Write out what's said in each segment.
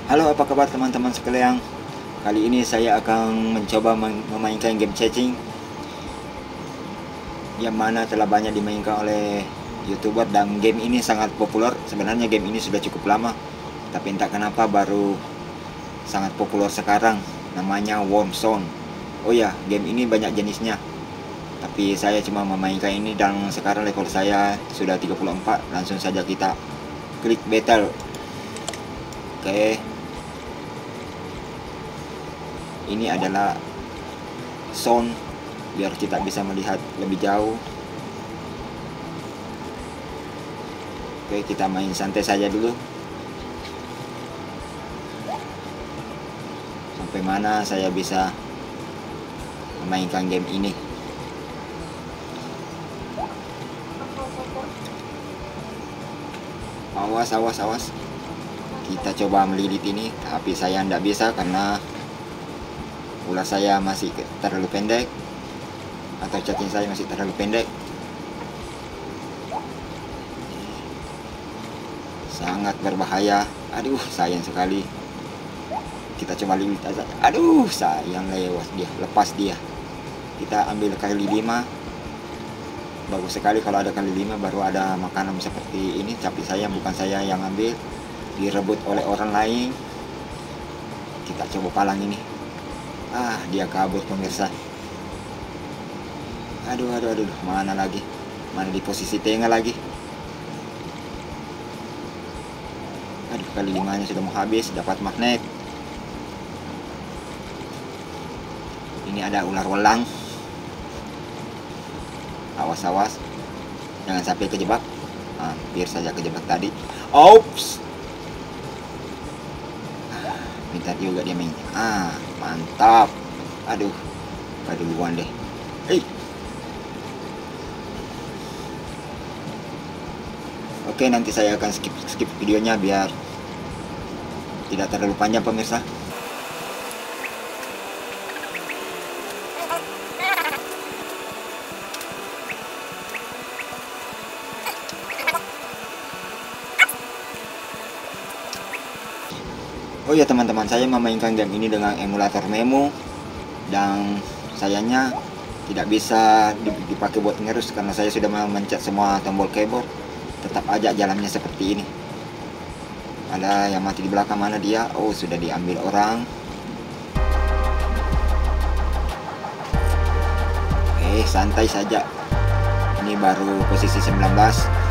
Halo, apa kabar teman-teman sekalian? Kali ini saya akan mencoba memainkan game chatting yang mana telah banyak dimainkan oleh YouTuber, dan game ini sangat populer. Sebenarnya game ini sudah cukup lama, tapi entah kenapa baru sangat populer sekarang. Namanya Warzone. Oh ya, game ini banyak jenisnya, tapi saya cuma memainkan ini dan sekarang level saya sudah 34. Langsung saja kita klik battle. Oke. Ini adalah sound biar kita bisa melihat lebih jauh. Oke, kita main santai saja dulu. Sampai mana saya bisa memainkan game ini. Awas, awas, awas. Kita coba melilit ini, tapi saya tidak bisa karena ular saya masih terlalu pendek, atau chatting saya masih terlalu pendek. Sangat berbahaya. Aduh, sayang sekali. Kita coba lilit aja. Aduh, sayang, lewat dia, lepas dia. Kita ambil kali 5. Bagus sekali kalau ada kali 5 baru ada makanan seperti ini. Tapi bukan saya yang ambil, direbut oleh orang lain. Kita coba palang ini. Dia kabur pemirsa. Aduh, mana lagi? Mana di posisi tengah lagi? Aduh, kali 5-nya sudah mau habis. Dapat magnet. Ini ada ular welang. Awas, jangan sampai kejebak. Hampir saja kejebak tadi. Oops. Pintar juga dia main. Mantap. Aduh, duluan deh. Oke, nanti saya akan skip videonya biar tidak terlalu panjang pemirsa. Oh ya teman-teman, saya memainkan game ini dengan emulator Memo, dan sayangnya tidak bisa dipakai buat ngerus karena saya sudah memencet semua tombol keyboard. Tetap aja jalannya seperti ini. Ada yang mati di belakang, mana dia? Oh, sudah diambil orang. Oke, santai saja. Ini baru posisi 19.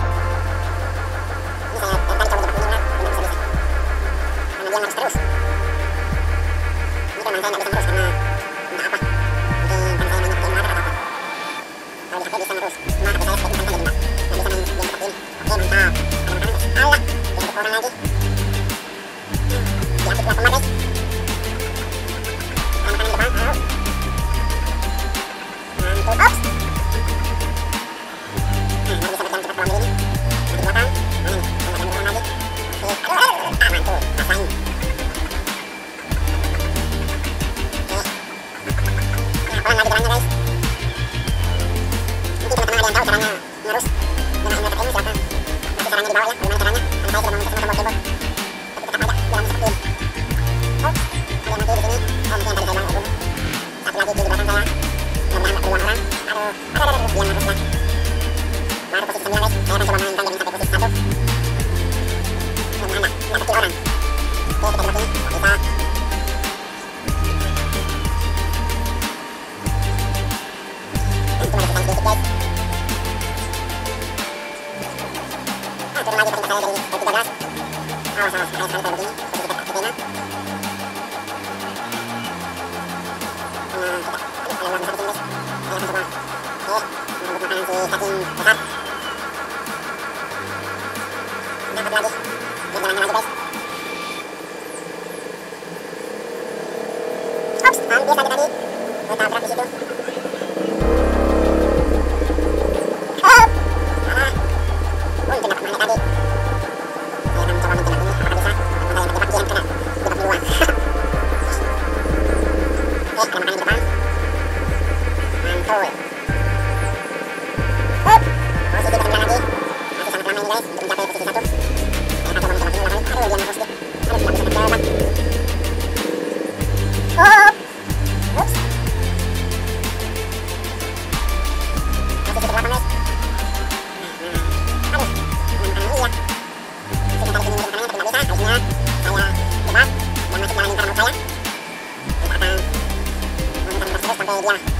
Masih sangat lama ini guys untuk mencapai posisi 1. Saya akan coba mencoba lagi. Aduh, dia masuk sedikit. Aduh, tidak bisa berjalan.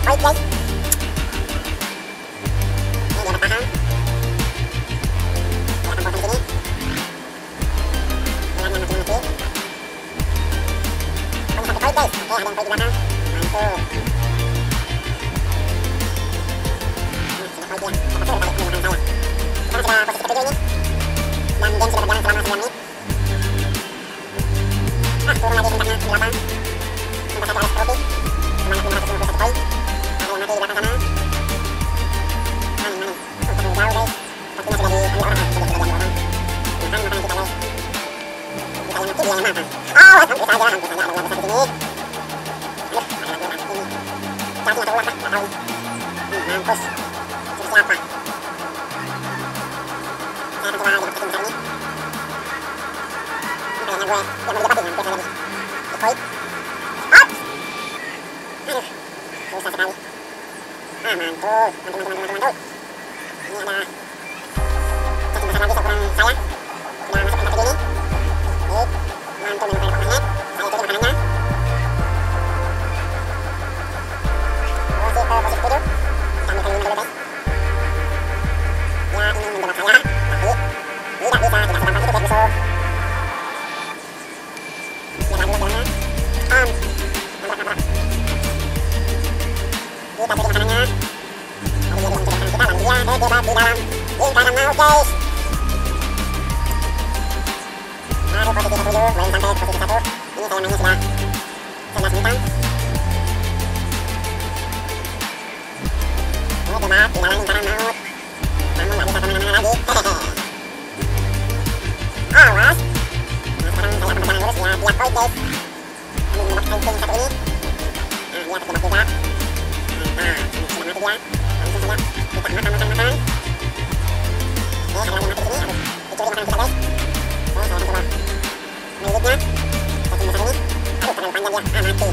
Poin guys. Ini dia bertahan. Kita akan potong sini. Bulannya makin mengecil. Poin satu poin guys. Oke, ada yang poin di belakang. Mantul. Nah, sudah poin dia. Dapat sudah balik ke belakang saya. Kita sudah posisi ketujuh ini. Dan game sudah berjalan selama 9 menit. Turun lagi tingkatnya di 8. Semoga saja Alex Trofi. Semangat 591 poin. Ada yang mati di belakang sana. Mana? Terlalu jauh guys. Pastinya sudah diambil orang. Sudah diambil orang. Makan makanan kita guys. Kita yang mati dia yang makan. Oh, hampir saja ada ular besar di sini. Aduh, ada ular di sini. Cacing atau ular kah? Nggak tahu nih. Mampus. Siapa? Saya akan coba dapat cacing besar ini. Kayaknya gue yang mau didapatin hampir saja nih. Di poin. Hop! Aduh, susah sekali. Ah, mantul. Mantul. Ini ada cacing besar lagi seukuran saya. Sudah masuk peringkat 7 ini. Baik, mantul menemukan magnet. Saya ikuti makanannya. Posisi ke posisi 7. Kita ambil kali 5 dulu guys. Dia ingin menjebak saya, tapi tidak bisa, tidak segampang itu guys musuh. Lihat lagi jalannya. Nabrak. Kita ikuti makanannya. Tadi dia mencuri makanan kita, lalu dia terjebak di dalam lingkaran maut guys. Baru posisi ke 7, belum sampai posisi 1. Ini saya mainnya sudah 11 menitan. Terjebak di dalam lingkaran maut. Namun gak bisa kemana-mana lagi. Awas. Nah, sekarang saya akan berjalan lurus ya, tiap poin guys. Kami mendapatkan ping satu ini. Nah, dia terjebak juga. Mantap, sudah mati dia. Langsung saja kita makan. Oke, ada lagi yang mati di sini. Aduh, dicuri makanan kita guys. Oke, saya akan coba melilitnya. Cacing besar ini. Aduh, terlalu panjang dia. Ah, mati.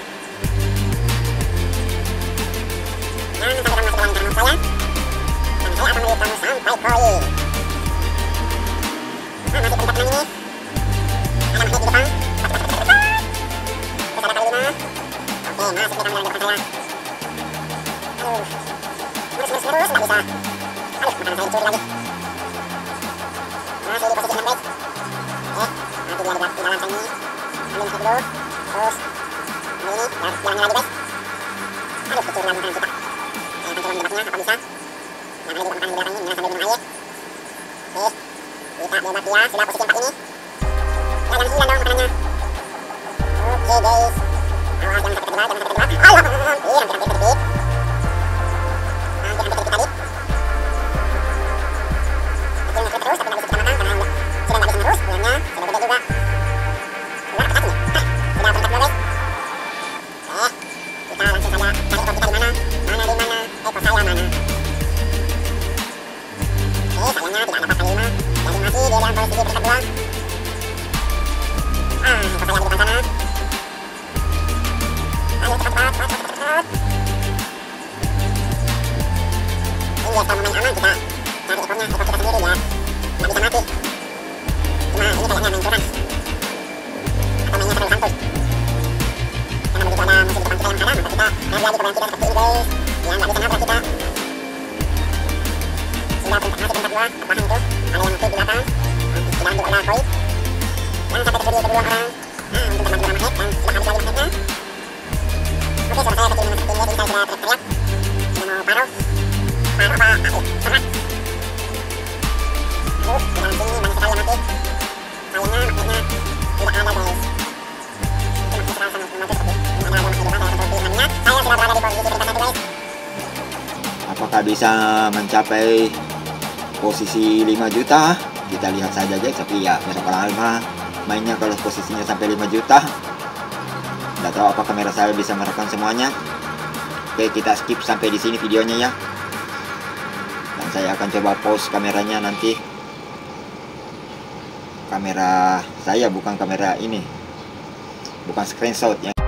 Jangan sampai kamu masuk ke dalam lingkaran maut saya. Dan saya akan melilit kamu sampai poin. Nah, masih peringkat 6 ini. Ada magnet di depan. Terus ada kali 5. Oke, masih kita mulai depan saya. Aduh, lurus, nggak bisa. Aduh, makanan saya dicuri lagi. Masih di posisi 6 guys. Oke, mati dia di dalam tank ini. Ambil magnet dulu. Terus ambil ini, jalannya lagi guys. Aduh, dicuri lagi makanan kita. Saya akan coba menjebaknya, apa bisa. Yang ada di makanan di belakang ini, sambil minum air. Oke, kita jebak dia, sudah posisi 4 ini. Ya, jangan hilang dong makanannya. Oke guys. Awas, jangan sampai terjebak. Hampir kedikit. Hampir kedikit tadi. Kecil ngeklik terus, tapi nggak bisa kita makan karena sudah nggak bisa menerus. Ulangnya sudah gede juga. Ular apa cacing ya? Sudah peringkat 2 guys. Oke, kita langsung saja cari ekor kita di mana. Ekor saya mana? Oke, sayangnya tidak dapat kali 5. Jadi masih di dalam posisi peringkat 2. Ekor saya di depan sana. Ayo cepat. Ini biar kalau main aman kita cari ekornya, ekor kita sendiri ya. Nggak bisa mati. Cuma ini kayaknya main curang. Atau mainnya terlalu santuy. Karena begitu ada musuh di depan kita yang ada, maka kita lari lagi ke belakang kita seperti ini guys. Dia nggak bisa nabrak kita. Sudah masih peringkat 2, bertahan itu. Ada yang mati di belakang. Sudah ambil oleh poin. Jangan sampai terjadi kedua orang. Nah, untuk teman-teman magnet dan sudah habis lagi magnetnya. Oke, suara saya kecil memang seperti ini, jadi saya sudah teriak-teriak. Sudah mau paruh. Paruh apa? Serat. Aduh, di dalam sini banyak sekali yang mati. Sayangnya magnetnya tidak ada guys. Itu masih serasa maju seperti ini. Ada masih di bawah, saya akan coba pilihannya. Saya sudah berada di posisi peringkat 1 guys. Apakah bisa mencapai posisi 5 juta? Kita lihat saja guys, tapi ya berapa lama mainnya kalau posisinya sampai 5 juta. Nggak tahu apa kamera saya bisa merekam semuanya. Oke, kita skip sampai di sini videonya ya. Dan saya akan coba pause kameranya nanti. Kamera saya bukan kamera ini, bukan screenshot ya.